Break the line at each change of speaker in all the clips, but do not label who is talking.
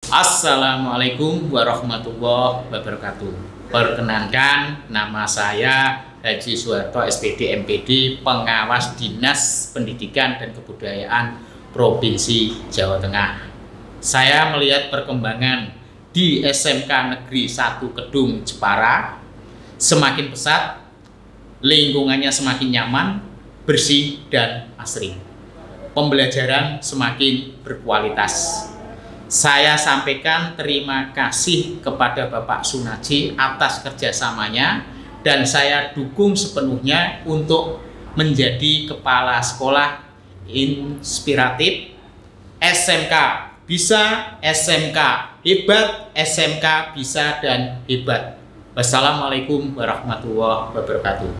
Assalamualaikum warahmatullahi wabarakatuh. Perkenankan, nama saya Haji Suharto SPD MPD, Pengawas Dinas Pendidikan dan Kebudayaan Provinsi Jawa Tengah. Saya melihat perkembangan di SMK Negeri 1 Kedung Jepara semakin pesat, lingkungannya semakin nyaman, bersih dan asri. Pembelajaran semakin berkualitas. Saya sampaikan terima kasih kepada Bapak Sunarji atas kerjasamanya dan saya dukung sepenuhnya untuk menjadi kepala sekolah inspiratif. SMK bisa, SMK hebat, SMK bisa dan hebat. Wassalamualaikum warahmatullahi wabarakatuh.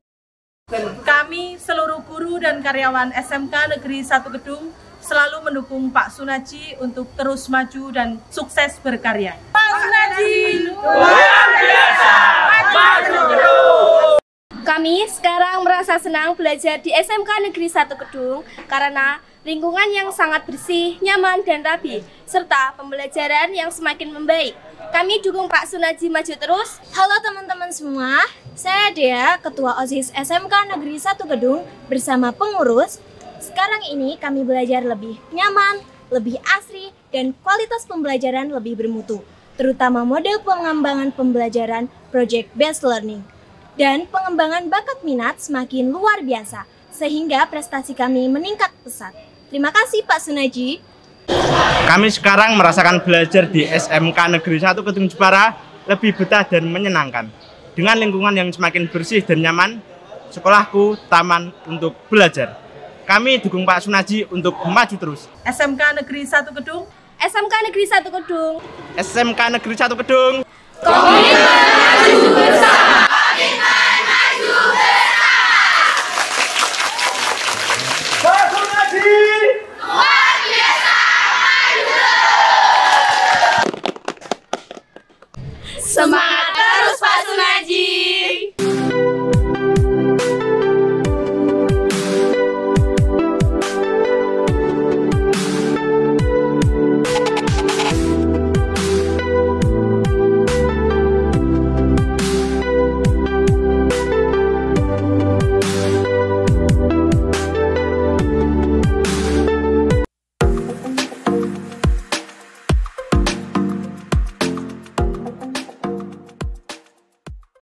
Kami seluruh guru dan karyawan SMK Negeri 1 Kedung selalu mendukung Pak Sunarji untuk terus maju dan sukses berkarya. Pak Sunarji luar biasa, maju terus.
Kami sekarang merasa senang belajar di SMK Negeri 1 Kedung karena lingkungan yang sangat bersih, nyaman, dan rapi, serta pembelajaran yang semakin membaik. Kami dukung Pak Sunarji maju terus.
Halo teman-teman semua, saya Dea, Ketua OSIS SMK Negeri 1 Kedung bersama pengurus. Sekarang ini kami belajar lebih nyaman, lebih asri, dan kualitas pembelajaran lebih bermutu, terutama model pengembangan pembelajaran Project Based Learning. Dan pengembangan bakat minat semakin luar biasa, sehingga prestasi kami meningkat pesat. Terima kasih Pak Sunarji.
Kami sekarang merasakan belajar di SMK Negeri 1 Kedung Jepara lebih betah dan menyenangkan. Dengan lingkungan yang semakin bersih dan nyaman, sekolahku taman untuk belajar. Kami dukung Pak Sunarji untuk maju terus.
SMK Negeri 1 Kedung,
SMK Negeri 1 Kedung,
SMK Negeri 1 Kedung.
Komitmen